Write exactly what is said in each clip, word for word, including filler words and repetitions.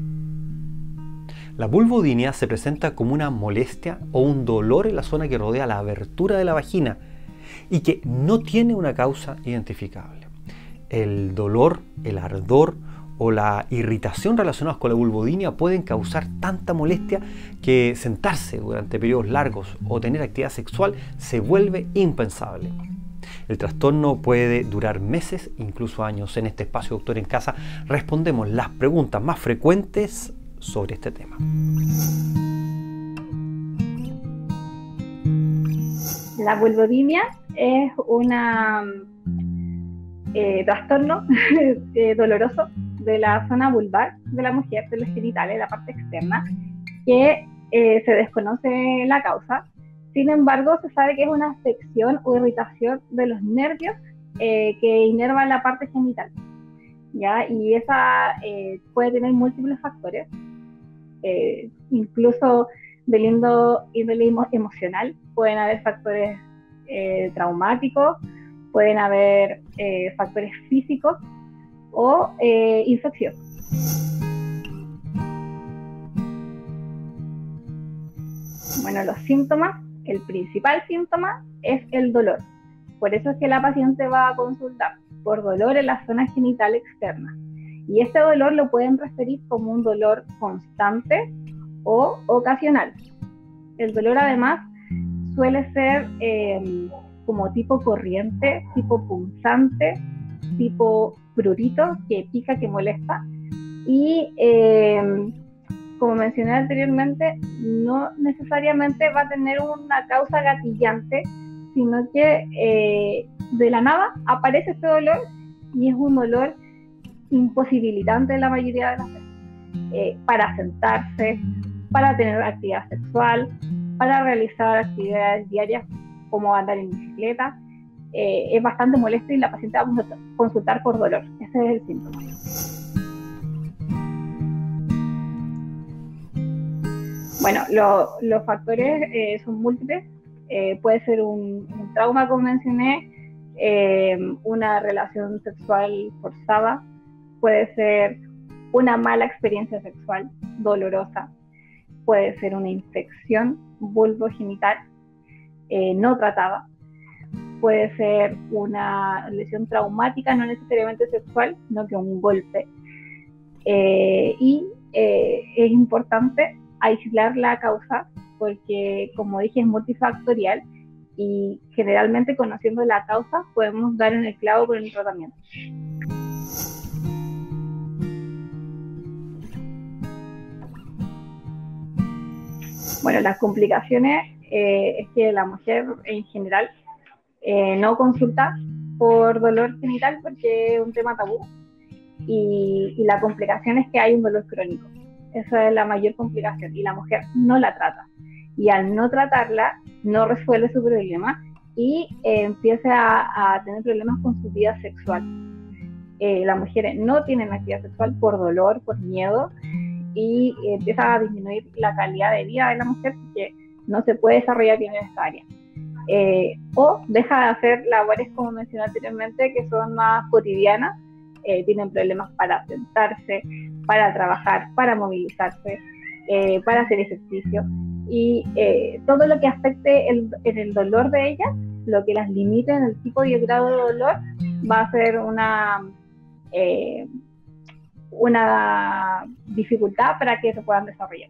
La vulvodynia se presenta como una molestia o un dolor en la zona que rodea la abertura de la vagina y que no tiene una causa identificable. El dolor, el ardor o la irritación relacionados con la vulvodynia pueden causar tanta molestia que sentarse durante periodos largos o tener actividad sexual se vuelve impensable. El trastorno puede durar meses, incluso años. En este espacio Doctor en Casa respondemos las preguntas más frecuentes sobre este tema. La vulvodynia es un eh, trastorno eh, doloroso de la zona vulvar de la mujer, de los genitales, la parte externa, que eh, se desconoce la causa. Sin embargo, se sabe que es una afección o irritación de los nervios eh, que inervan la parte genital, ¿ya? Y esa eh, puede tener múltiples factores, eh, incluso del índole emocional. Pueden haber factores eh, traumáticos, pueden haber eh, factores físicos o eh, infecciosos. Bueno, los síntomas, el principal síntoma es el dolor. Por eso es que la paciente va a consultar por dolor en la zona genital externa. Y este dolor lo pueden referir como un dolor constante o ocasional. El dolor además suele ser eh, como tipo corriente, tipo punzante, tipo prurito, que pica, que molesta. Y eh, como mencioné anteriormente, no necesariamente va a tener una causa gatillante, sino que eh, de la nada aparece este dolor y es un dolor imposibilitante en la mayoría de las veces, eh, para sentarse, para tener actividad sexual, para realizar actividades diarias como andar en bicicleta. Eh, es bastante molesto y la paciente va a consultar por dolor. Ese es el síntoma. Bueno, lo, los factores eh, son múltiples. Eh, puede ser un, un trauma, como mencioné, eh, una relación sexual forzada, puede ser una mala experiencia sexual dolorosa, puede ser una infección vulvogenital eh, no tratada, puede ser una lesión traumática, no necesariamente sexual, sino que un golpe. Eh, y eh, es importante aislar la causa porque, como dije, es multifactorial y generalmente conociendo la causa podemos dar en el clavo con el tratamiento. Bueno, las complicaciones eh, es que la mujer en general eh, no consulta por dolor genital porque es un tema tabú, y, y la complicación es que hay un dolor crónico. Esa es la mayor complicación y la mujer no la trata, y al no tratarla no resuelve su problema y eh, empieza a, a tener problemas con su vida sexual. Eh, las mujeres no tienen actividad sexual por dolor, por miedo, y eh, empieza a disminuir la calidad de vida de la mujer porque no se puede desarrollar bien en esta área. Eh, o deja de hacer labores, como mencioné anteriormente, que son más cotidianas. Eh, tienen problemas para sentarse, para trabajar, para movilizarse, eh, para hacer ejercicio, y eh, todo lo que afecte el, en el dolor de ellas, lo que las limite en el tipo y el grado de dolor, va a ser una, eh, una dificultad para que se puedan desarrollar.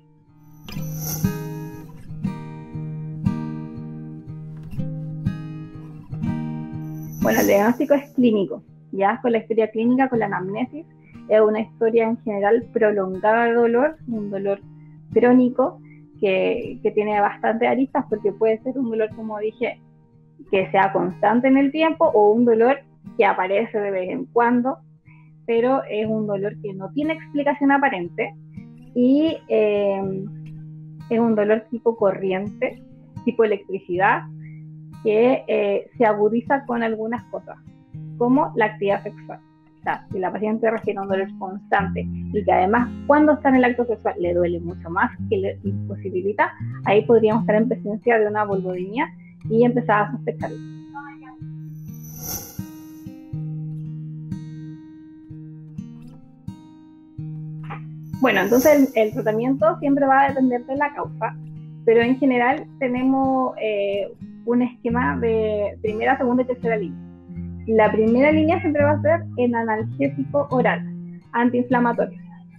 Bueno, el diagnóstico es clínico, ya con la historia clínica, con la anamnesis. Es una historia en general prolongada de dolor, un dolor crónico que, que tiene bastantes aristas, porque puede ser un dolor, como dije, que sea constante en el tiempo, o un dolor que aparece de vez en cuando, pero es un dolor que no tiene explicación aparente, y eh, es un dolor tipo corriente, tipo electricidad, que eh, se agudiza con algunas cosas, como la actividad sexual. O sea, si la paciente refiere a un dolor constante y que además cuando está en el acto sexual le duele mucho más, que le imposibilita, ahí podríamos estar en presencia de una vulvodynia y empezar a sospecharlo. Bueno, entonces el, el tratamiento siempre va a depender de la causa, pero en general tenemos eh, un esquema de primera, segunda y tercera línea. La primera línea siempre va a ser en analgésico oral, antiinflamatorio.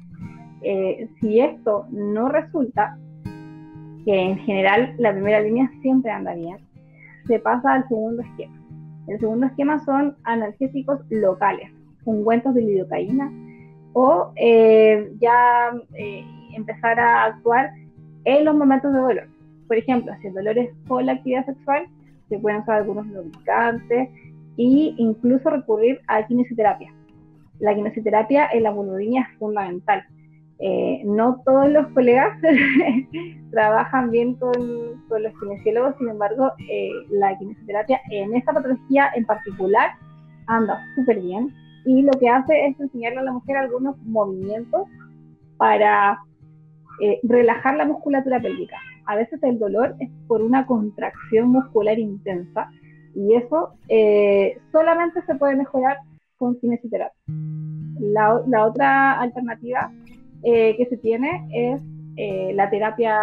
Eh, si esto no resulta, que en general la primera línea siempre anda bien, se pasa al segundo esquema. El segundo esquema son analgésicos locales, ungüentos de lidocaína, o eh, ya eh, empezar a actuar en los momentos de dolor. Por ejemplo, si el dolor es por la actividad sexual, se pueden usar algunos lubricantes e incluso recurrir a quimioterapia. La quimioterapia en la vulvodynia es fundamental. Eh, no todos los colegas trabajan bien con, con los kinesiólogos, sin embargo, eh, la quimioterapia en esta patología en particular anda súper bien, y lo que hace es enseñarle a la mujer algunos movimientos para eh, relajar la musculatura pélvica. A veces el dolor es por una contracción muscular intensa, y eso eh, solamente se puede mejorar con quimioterapia. La, la otra alternativa eh, que se tiene es eh, la terapia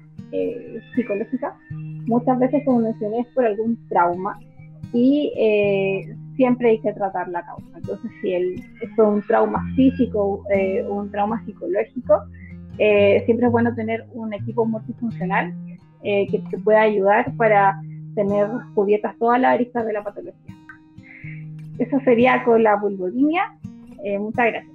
eh, psicológica. Muchas veces, como mencioné, es por algún trauma, y eh, siempre hay que tratar la causa. Entonces, si el, es un trauma físico o eh, un trauma psicológico, eh, siempre es bueno tener un equipo multifuncional eh, que te pueda ayudar para tener cubiertas todas las aristas de la patología. Eso sería con la vulvodynia. Eh, muchas gracias.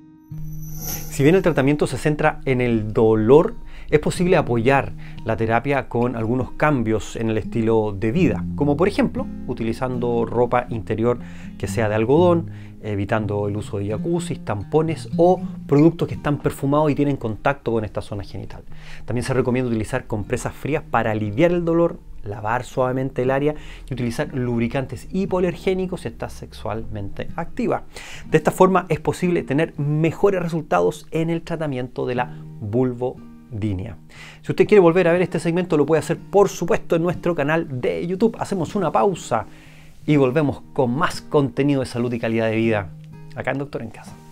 Si bien el tratamiento se centra en el dolor, es posible apoyar la terapia con algunos cambios en el estilo de vida, como por ejemplo utilizando ropa interior que sea de algodón, evitando el uso de jacuzzi, tampones o productos que están perfumados y tienen contacto con esta zona genital. También se recomienda utilizar compresas frías para aliviar el dolor, lavar suavemente el área y utilizar lubricantes hipoalergénicos si está sexualmente activa. De esta forma es posible tener mejores resultados en el tratamiento de la vulvodynia. Si usted quiere volver a ver este segmento, lo puede hacer por supuesto en nuestro canal de YouTube. Hacemos una pausa y volvemos con más contenido de salud y calidad de vida acá en Doctor en Casa.